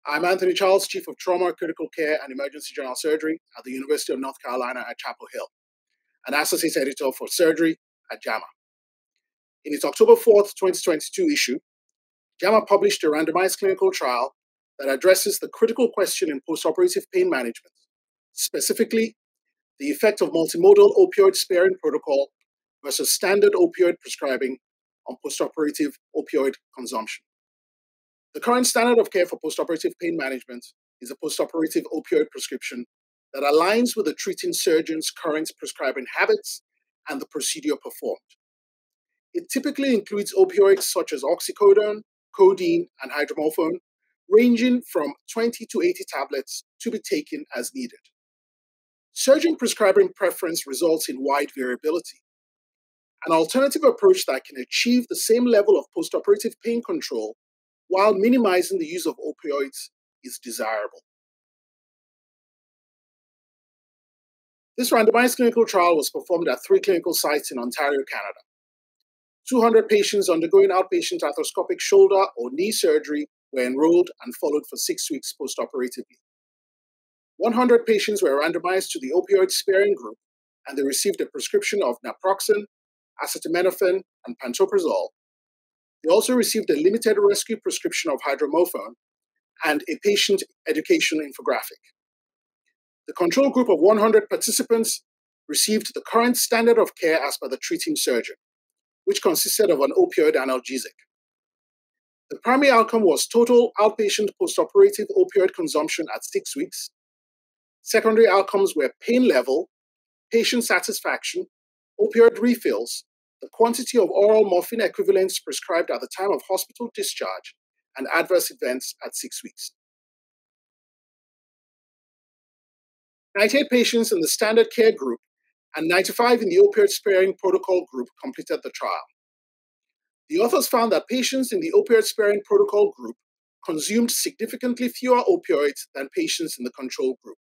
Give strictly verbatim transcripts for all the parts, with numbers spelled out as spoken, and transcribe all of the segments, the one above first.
I'm Anthony Charles, Chief of Trauma, Critical Care, and Emergency General Surgery at the University of North Carolina at Chapel Hill, and Associate Editor for Surgery at JAMA. In its October fourth, twenty twenty-two issue, JAMA published a randomized clinical trial that addresses the critical question in postoperative pain management, specifically the effect of multimodal opioid-sparing protocol versus standard opioid prescribing on postoperative opioid consumption. The current standard of care for postoperative pain management is a postoperative opioid prescription that aligns with the treating surgeon's current prescribing habits and the procedure performed. It typically includes opioids such as oxycodone, codeine, and hydromorphone, ranging from twenty to eighty tablets to be taken as needed. Surgeon prescribing preference results in wide variability. An alternative approach that can achieve the same level of postoperative pain control while minimizing the use of opioids is desirable. This randomized clinical trial was performed at three clinical sites in Ontario, Canada. two hundred patients undergoing outpatient arthroscopic shoulder or knee surgery were enrolled and followed for six weeks postoperatively. one hundred patients were randomized to the opioid-sparing group, and they received a prescription of naproxen, acetaminophen, and pantoprazole. They also received a limited rescue prescription of hydromorphone and a patient education infographic. The control group of one hundred participants received the current standard of care as per the treating surgeon, which consisted of an opioid analgesic. The primary outcome was total outpatient postoperative opioid consumption at six weeks. Secondary outcomes were pain level, patient satisfaction, opioid refills, the quantity of oral morphine equivalents prescribed at the time of hospital discharge, and adverse events at six weeks. ninety-eight patients in the standard care group and ninety-five in the opioid-sparing protocol group completed the trial. The authors found that patients in the opioid-sparing protocol group consumed significantly fewer opioids than patients in the control group.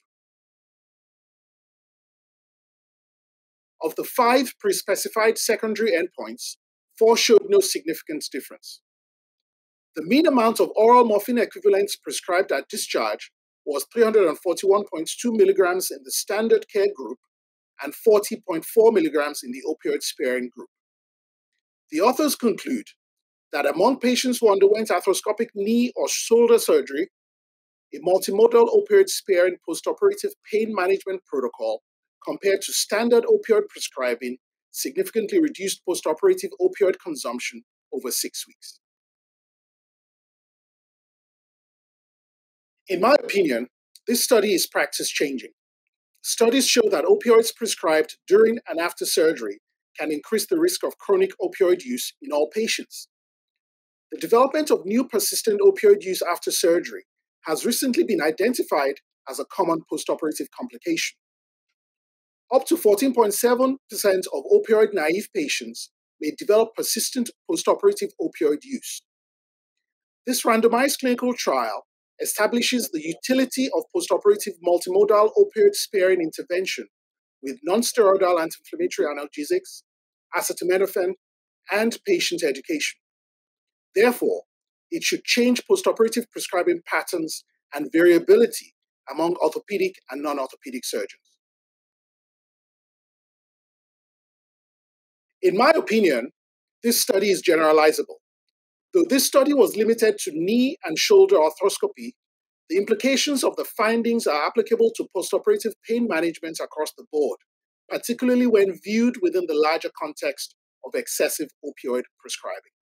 Of the five pre-specified secondary endpoints, four showed no significant difference. The mean amount of oral morphine equivalents prescribed at discharge was three hundred forty-one point two milligrams in the standard care group and forty point four milligrams in the opioid-sparing group. The authors conclude that among patients who underwent arthroscopic knee or shoulder surgery, a multimodal opioid-sparing postoperative pain management protocol compared to standard opioid prescribing significantly reduced postoperative opioid consumption over six weeks. In my opinion, this study is practice-changing. Studies show that opioids prescribed during and after surgery can increase the risk of chronic opioid use in all patients. The development of new persistent opioid use after surgery has recently been identified as a common postoperative complication. Up to fourteen point seven percent of opioid-naive patients may develop persistent postoperative opioid use. This randomized clinical trial establishes the utility of postoperative multimodal opioid-sparing intervention with non-steroidal anti-inflammatory analgesics, acetaminophen, and patient education. Therefore, it should change postoperative prescribing patterns and variability among orthopedic and non-orthopedic surgeons. In my opinion, this study is generalizable. Though this study was limited to knee and shoulder arthroscopy, the implications of the findings are applicable to postoperative pain management across the board, particularly when viewed within the larger context of excessive opioid prescribing.